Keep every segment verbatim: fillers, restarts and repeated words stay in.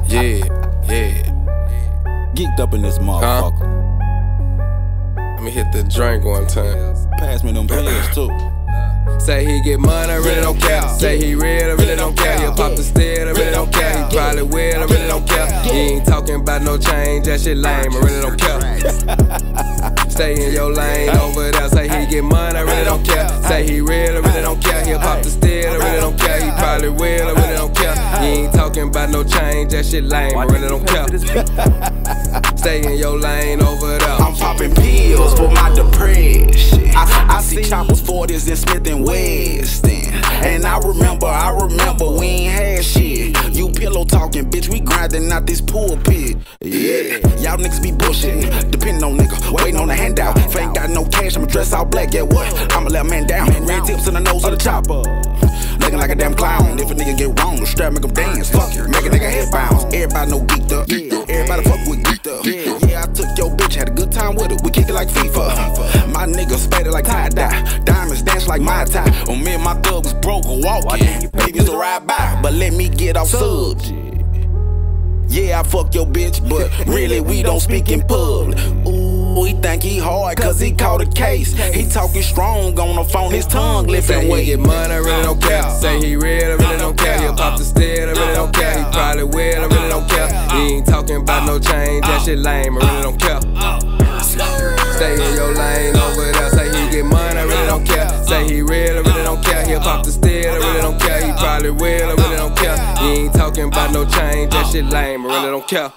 Yeah, yeah. Geeked up in this motherfucker. Huh? Let me hit the drink one time. Pass me them pills too. Say he get money, I really don't care. Say he real, I really don't care. He'll pop the steal, I really don't care. He probably will, I really don't care. He ain't talking about no change, that shit lame, I really don't care. Stay in your lane over there. Say he get money, I really don't care. Say he real, I really don't care. He'll pop the steal, I really don't care. He probably will, I really don't care. He ain't talking about no change, that shit lame, I really don't care. Stay in your lane over there. I'm popping pills for my depression. I, I see choppers, forties, and Smith and Weston. And I remember, I remember we ain't had shit. You pillow talking, bitch, we grinding out this pulpit. Yeah, y'all niggas be bullshitting, depending on nigga, waiting on the handout. If I ain't got no cash, I'ma dress all black, get what? I'ma let a man down. Red tips in the nose of the chopper. Looking like a damn clown. If a nigga get wrong, the strap make him dance. Fuck it, make a nigga head bounce. Everybody know geeked up. Everybody fuck with geeked up. Yeah, I took your bitch, had a good time with it. We kick it like FIFA. My nigga spaded like tie-dye. Diamonds dance like my tie. Oh, me and my thug was broke or walking. Babies to ride by, but let me get off subs. Yeah, I fuck your bitch, but really we don't speak in public. Ooh, he think he hard cause he caught a case. He talking strong on the phone, his tongue lifting weight. Say he get money, I really don't care. Say he real, I really don't care. He'll pop the steal, I really don't care. He probably will, I really don't care. He ain't talking about no change, that shit lame, I really don't care. Stay in your lane over there. Say he get money, I really don't care. Say he real, I really don't care. He'll pop the steal, I really don't care. He probably will, I really don't care. He ain't talking about no change, that shit lame, I really don't care.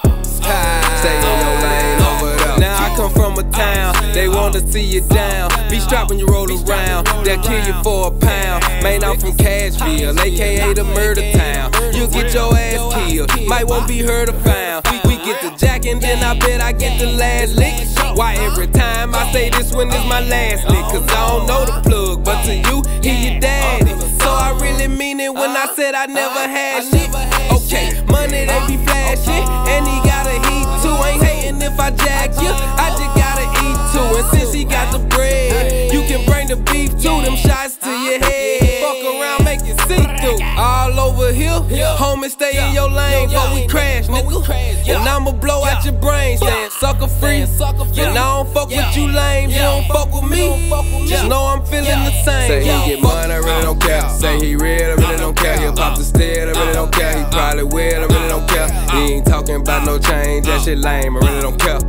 Stay in your lane over there. Now I come from a town, they want to see you down. Be strapped when you roll around, they'll kill you for a pound. Man, I'm from Cashville, A K A the murder town. You'll get your ass killed, might won't be heard or found. We get the jack and then I bet I get the last lick. Why every time I say this one is my last lick? Cause I don't know the plug, but to you, he your daddy. So I really mean it when I said I never had shit. Okay, money they be flashing, and he got a heat too. Ain't hating if I jack you, I just gotta eat too. And since he got the bread, you can bring the beef too. Them shots to your head, fuck around, make it see through. All over here, homie, stay in your lane, but we crash, nigga. And I'ma blow out your brain, saying sucker free. And I don't fuck with you lame, you don't fuck with me. Just know I'm feeling the same. Say he get money, I really don't care. Say he real, I really don't care. He'll pop the steal, I really don't care. He probably will, I really don't care. He ain't talking about no change, that shit lame, I really don't care.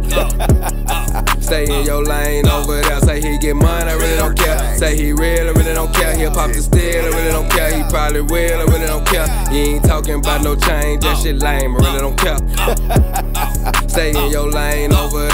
Stay in your lane over there. Say he get money, I really don't care. Say he real, I really don't care. He'll pop the steal, I really don't care. He probably will, I really don't care. He ain't talking about no change, that shit lame, I really don't care. Stay in your lane over there.